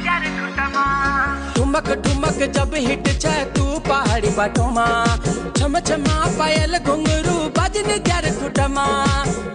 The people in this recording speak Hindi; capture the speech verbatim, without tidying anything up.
ठुमक ठुमक जब हिट छ तू पहाड़ी बाटोमा, छम छमा पायल घुंघरू बजन त्यार खुटमा।